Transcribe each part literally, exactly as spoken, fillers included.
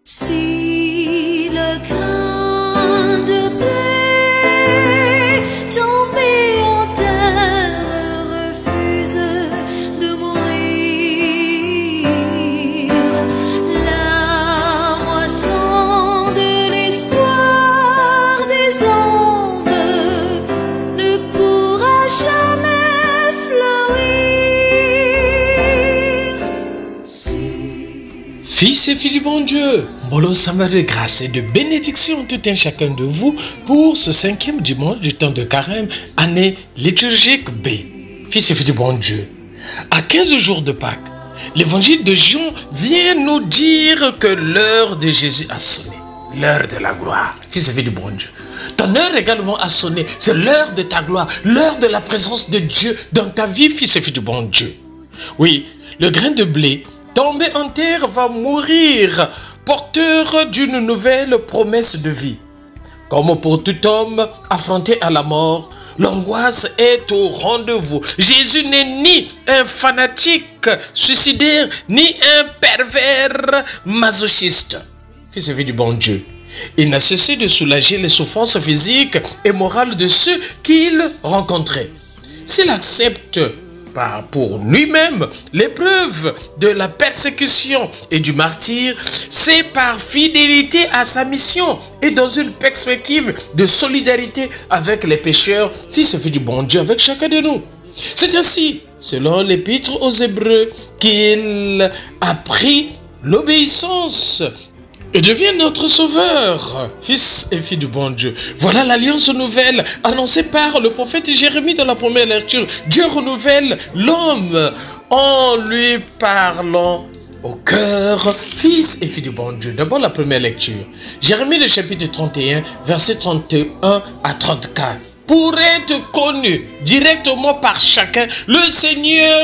Si le grain de blé tombé en terre refuse de mourir, la moisson de l'espoir des hommes ne pourra jamais fleurir. Si... Fils et filles du bon Dieu, Mbolo Samba de grâce et de bénédiction tout un chacun de vous pour ce cinquième dimanche du temps de carême, année liturgique B. Fils et filles du bon Dieu, à quinze jours de Pâques, l'évangile de Jean vient nous dire que l'heure de Jésus a sonné. L'heure de la gloire, fils et filles du bon Dieu. Ton heure également a sonné, c'est l'heure de ta gloire, l'heure de la présence de Dieu dans ta vie, fils et filles du bon Dieu. Oui, le grain de blé tombé en terre va mourir, porteur d'une nouvelle promesse de vie. Comme pour tout homme affronté à la mort, l'angoisse est au rendez-vous. Jésus n'est ni un fanatique suicidaire, ni un pervers masochiste. Fils et filles du bon Dieu, il n'a cessé de soulager les souffrances physiques et morales de ceux qu'il rencontrait. S'il accepte Par pour lui-même l'épreuve de la persécution et du martyre, c'est par fidélité à sa mission et dans une perspective de solidarité avec les pécheurs, fils et filles du bon Dieu, avec chacun de nous. C'est ainsi, selon l'épître aux Hébreux, qu'il a pris l'obéissance et devient notre sauveur, fils et filles du bon Dieu. Voilà l'alliance nouvelle annoncée par le prophète Jérémie dans la première lecture. Dieu renouvelle l'homme en lui parlant au cœur, fils et filles du bon Dieu. D'abord la première lecture. Jérémie le chapitre trente et un, versets trente et un à trente-quatre. Pour être connu directement par chacun, le Seigneur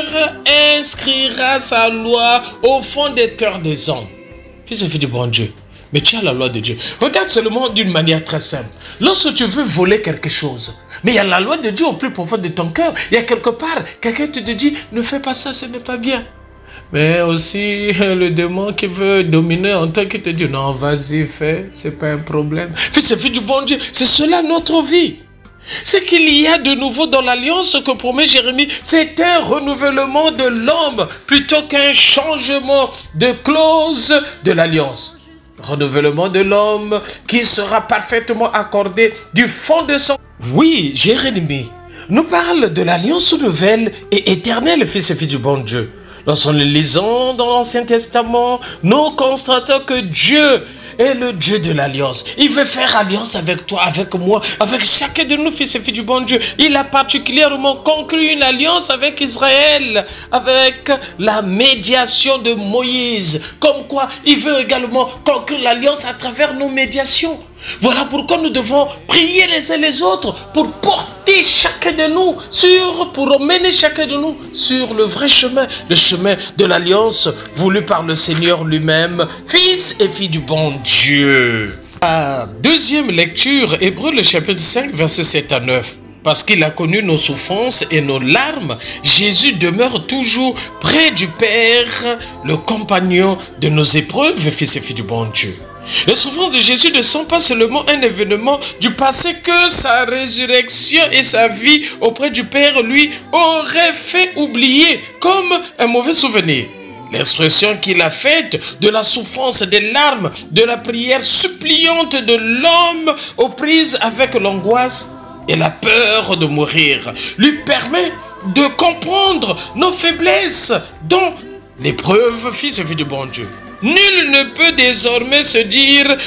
inscrira sa loi au fond des cœurs des hommes. Fils et filles du bon Dieu, mais tu as la loi de Dieu. Regarde seulement d'une manière très simple. Lorsque tu veux voler quelque chose, mais il y a la loi de Dieu au plus profond de ton cœur. Il y a quelque part, quelqu'un te dit, ne fais pas ça, ce n'est pas bien. Mais aussi le démon qui veut dominer en toi, qui te dit, non, vas-y, fais, c'est pas un problème. Fils et filles du bon Dieu, c'est cela notre vie. Ce qu'il y a de nouveau dans l'alliance que promet Jérémie, c'est un renouvellement de l'homme plutôt qu'un changement de clause de l'alliance. Renouvellement de l'homme qui sera parfaitement accordé du fond de son... Oui, Jérémie nous parle de l'alliance nouvelle et éternelle, fils et filles du bon Dieu. Lorsqu'on le lisons dans l'Ancien Testament, nous constatons que Dieu est le Dieu de l'alliance. Il veut faire alliance avec toi, avec moi, avec chacun de nous, fils et filles du bon Dieu. Il a particulièrement conclu une alliance avec Israël, avec la médiation de Moïse. Comme quoi, il veut également conclure l'alliance à travers nos médiations. Voilà pourquoi nous devons prier les uns les autres pour porter chacun de nous sur, pour mener chacun de nous sur le vrai chemin, le chemin de l'alliance voulu par le Seigneur lui-même, fils et filles du bon Dieu. À deuxième lecture, Hébreux le chapitre cinq, versets sept à neuf. Parce qu'il a connu nos souffrances et nos larmes, Jésus demeure toujours près du Père, le compagnon de nos épreuves, fils et filles du bon Dieu. Les souffrances de Jésus ne sont pas seulement un événement du passé que sa résurrection et sa vie auprès du Père lui auraient fait oublier comme un mauvais souvenir. L'expression qu'il a faite de la souffrance, des larmes, de la prière suppliante de l'homme aux prises avec l'angoisse et la peur de mourir lui permet de comprendre nos faiblesses dans l'épreuve, fils et filles du bon Dieu. Nul ne peut désormais se dire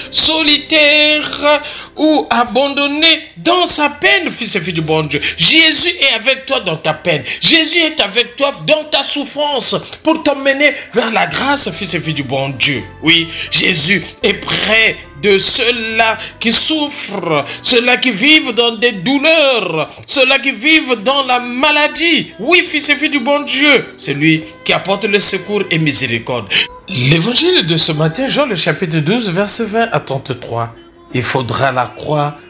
solitaire ou abandonné dans sa peine, fils et filles du bon Dieu. Jésus est avec toi dans ta peine. Jésus est avec toi dans ta souffrance pour t'emmener vers la grâce, fils et filles du bon Dieu. Oui, Jésus est près de ceux-là qui souffrent, ceux-là qui vivent dans des douleurs, ceux-là qui vivent dans la maladie. Oui, fils et filles du bon Dieu, c'est lui qui apporte le secours et miséricorde. L'évangile de ce matin, Jean le chapitre douze, verset vingt à trente-trois. Il faudra la croix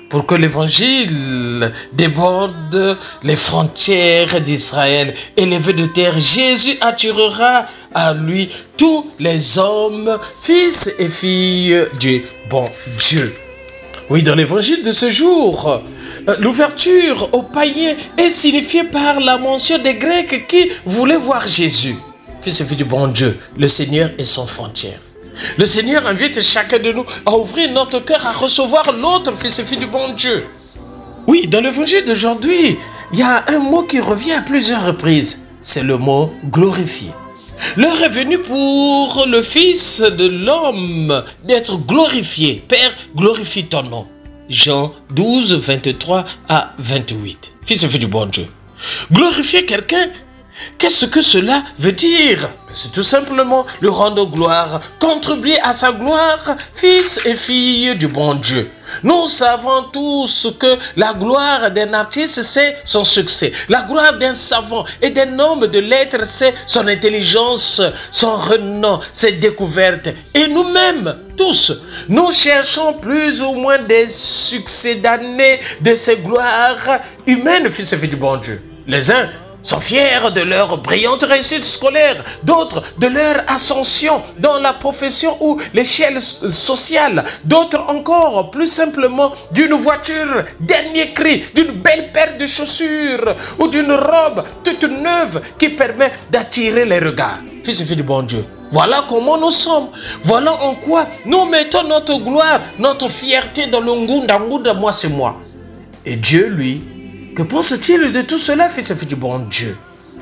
pour que l'évangile déborde les frontières d'Israël. Élevé de terre, Jésus attirera à lui tous les hommes, fils et filles du bon Dieu. Oui, dans l'évangile de ce jour, l'ouverture aux païens est signifiée par la mention des Grecs qui voulaient voir Jésus. Fils et filles du bon Dieu, le Seigneur est sans frontières. Le Seigneur invite chacun de nous à ouvrir notre cœur, à recevoir l'autre fils et fille du bon Dieu. Oui, dans l'évangile d'aujourd'hui, il y a un mot qui revient à plusieurs reprises. C'est le mot glorifié. L'heure est venue pour le Fils de l'homme d'être glorifié. Père, glorifie ton nom. Jean douze, vingt-trois à vingt-huit. Fils et fille du bon Dieu. Glorifier quelqu'un, qu'est-ce que cela veut dire? C'est tout simplement le rendre gloire, contribuer à sa gloire, fils et filles du bon Dieu. Nous savons tous que la gloire d'un artiste, c'est son succès. La gloire d'un savant et d'un homme de lettres, c'est son intelligence, son renom, ses découvertes. Et nous-mêmes, tous, nous cherchons plus ou moins des succès d'années de ces gloires humaines, fils et filles du bon Dieu. Les uns sont fiers de leur brillante réussite scolaire, d'autres de leur ascension dans la profession ou l'échelle sociale, d'autres encore plus simplement d'une voiture dernier cri, d'une belle paire de chaussures ou d'une robe toute neuve qui permet d'attirer les regards. Fils et filles du bon Dieu, voilà comment nous sommes, voilà en quoi nous mettons notre gloire, notre fierté dans le ngunda ngunda, moi c'est moi. Et Dieu, lui, que pense-t-il de tout cela, fils et filles du bon Dieu?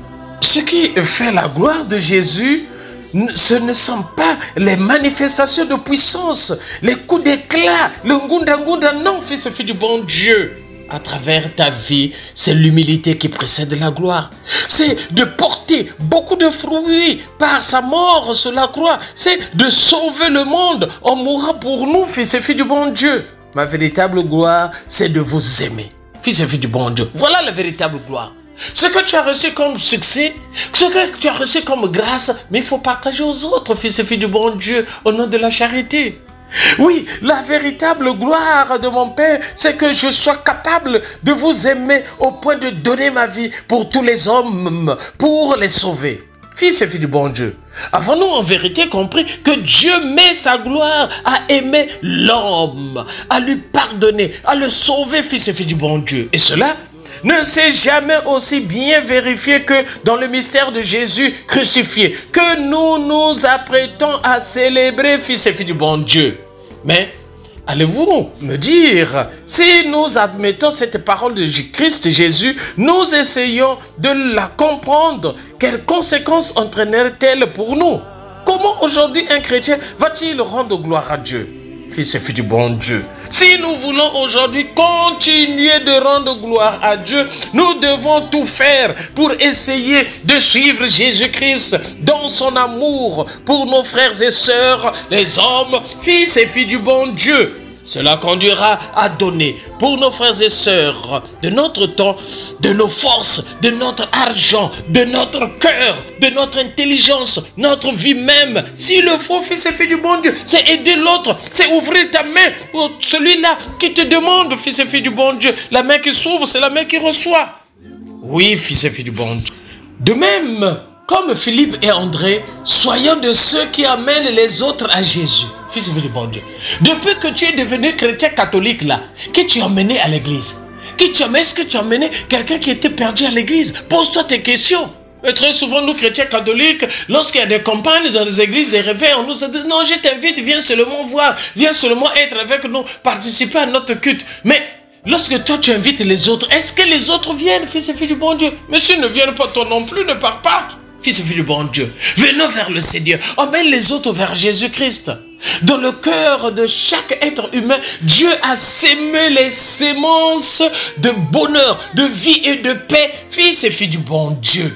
Ce qui fait la gloire de Jésus, ce ne sont pas les manifestations de puissance, les coups d'éclat, le ngunda ngunda, non, fils et filles du bon Dieu. À travers ta vie, c'est l'humilité qui précède la gloire. C'est de porter beaucoup de fruits par sa mort sur la croix. C'est de sauver le monde en mourant pour nous, fils et filles du bon Dieu. Ma véritable gloire, c'est de vous aimer. Fils et filles du bon Dieu, voilà la véritable gloire. Ce que tu as reçu comme succès, ce que tu as reçu comme grâce, mais il faut partager aux autres, fils et filles du bon Dieu, au nom de la charité. Oui, la véritable gloire de mon Père, c'est que je sois capable de vous aimer au point de donner ma vie pour tous les hommes, pour les sauver. Fils et filles du bon Dieu, avons-nous en vérité compris que Dieu met sa gloire à aimer l'homme, à lui pardonner, à le sauver, fils et filles du bon Dieu? Et cela ne s'est jamais aussi bien vérifié que dans le mystère de Jésus crucifié, que nous nous apprêtons à célébrer, fils et filles du bon Dieu. Mais allez-vous me dire, si nous admettons cette parole de Christ Jésus, nous essayons de la comprendre, quelles conséquences entraînerait-elle pour nous? Comment aujourd'hui un chrétien va-t-il rendre gloire à Dieu? Fils et filles du bon Dieu, si nous voulons aujourd'hui continuer de rendre gloire à Dieu, nous devons tout faire pour essayer de suivre Jésus-Christ dans son amour pour nos frères et sœurs, les hommes, fils et filles du bon Dieu. Cela conduira à donner pour nos frères et sœurs de notre temps, de nos forces, de notre argent, de notre cœur, de notre intelligence, notre vie même. S'il le faut, fils et filles du bon Dieu, c'est aider l'autre, c'est ouvrir ta main pour celui-là qui te demande, fils et filles du bon Dieu. La main qui s'ouvre, c'est la main qui reçoit. Oui, fils et filles du bon Dieu. De même, comme Philippe et André, soyons de ceux qui amènent les autres à Jésus. Fils et fille du bon Dieu. Depuis que tu es devenu chrétien catholique là, qui tu as emmené à l'église? Qui tu as emmené? Est-ce que tu as emmené quelqu'un qui était perdu à l'église? Pose-toi tes questions. Et très souvent, nous chrétiens catholiques, lorsqu'il y a des campagnes dans les églises, des réveils, on nous a dit non, je t'invite, viens seulement voir, viens seulement être avec nous, participer à notre culte. Mais lorsque toi tu invites les autres, est-ce que les autres viennent, fils et filles du bon Dieu? Mais s'ils ne viennent pas, toi non plus, ne pars pas. Fils et filles du bon Dieu, venons vers le Seigneur, emmène les autres vers Jésus-Christ. Dans le cœur de chaque être humain, Dieu a sémé les sémences de bonheur, de vie et de paix, fils et filles du bon Dieu.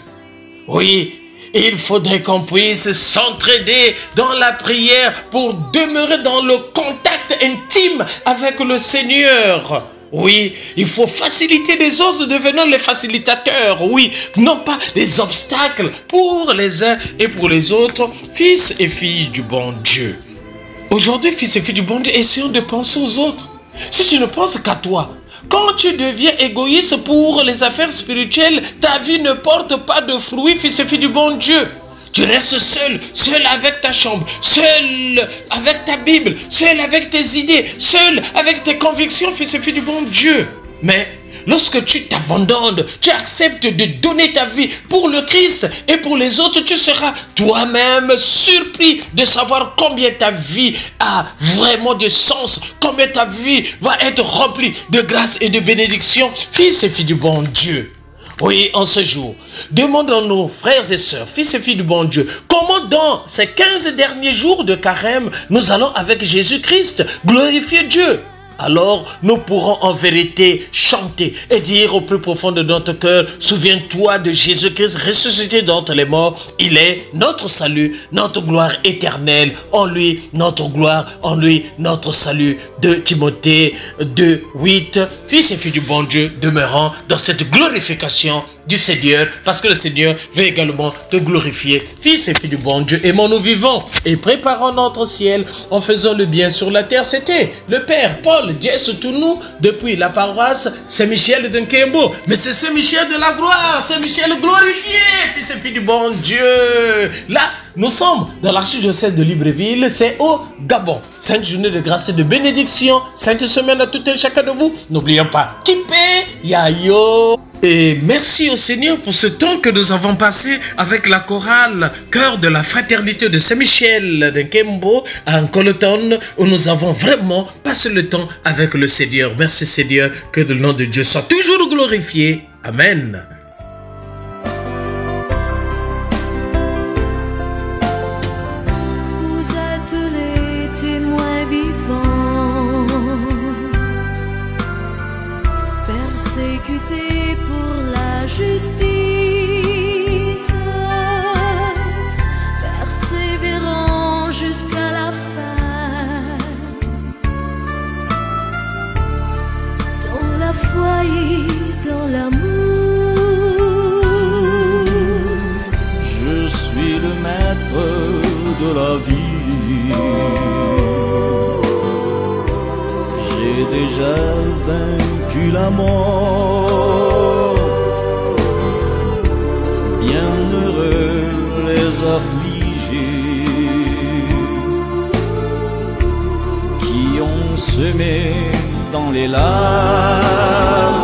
Oui, il faudrait qu'on puisse s'entraider dans la prière pour demeurer dans le contact intime avec le Seigneur. Oui, il faut faciliter les autres, devenant les facilitateurs. Oui, non pas les obstacles pour les uns et pour les autres, fils et filles du bon Dieu. Aujourd'hui, fils et filles du bon Dieu, essayons de penser aux autres. Si tu ne penses qu'à toi, quand tu deviens égoïste pour les affaires spirituelles, ta vie ne porte pas de fruits, fils et filles du bon Dieu. Tu restes seul, seul avec ta chambre, seul avec ta Bible, seul avec tes idées, seul avec tes convictions, fils et filles du bon Dieu. Mais lorsque tu t'abandonnes, tu acceptes de donner ta vie pour le Christ et pour les autres, tu seras toi-même surpris de savoir combien ta vie a vraiment de sens, combien ta vie va être remplie de grâce et de bénédiction, fils et filles du bon Dieu. Oui, en ce jour, demandons à nos frères et sœurs, fils et filles du bon Dieu, comment dans ces quinze derniers jours de carême, nous allons avec Jésus-Christ glorifier Dieu. Alors, nous pourrons en vérité chanter et dire au plus profond de notre cœur, souviens-toi de Jésus-Christ ressuscité d'entre les morts. Il est notre salut, notre gloire éternelle. En lui, notre gloire, en lui, notre salut. De Timothée deux, huit. Fils et filles du bon Dieu, demeurant dans cette glorification du Seigneur, parce que le Seigneur veut également te glorifier. Fils et filles du bon Dieu, aimons-nous vivants et préparons notre ciel en faisant le bien sur la terre. C'était le Père Paul Diès-Tounou depuis la paroisse Saint-Michel de Nkembo. Mais c'est Saint-Michel de la gloire, Saint-Michel glorifié, fils et filles du bon Dieu. Là, nous sommes dans l'archidiocèse de Libreville, c'est au Gabon. Sainte journée de grâce et de bénédiction, sainte semaine à tout un chacun de vous. N'oublions pas, Kipé, Yayo. Et merci au Seigneur pour ce temps que nous avons passé avec la chorale Cœur de la Fraternité de Saint-Michel de Nkembo à Nkoloton, où nous avons vraiment passé le temps avec le Seigneur. Merci Seigneur, que le nom de Dieu soit toujours glorifié. Amen. Vous êtes les témoins vivants, persécutés pour la justice, persévérant jusqu'à la fin, dans la foi et dans l'amour. Je suis le maître de la vie, j'ai déjà vaincu la mort. Bienheureux les affligés qui ont semé dans les larmes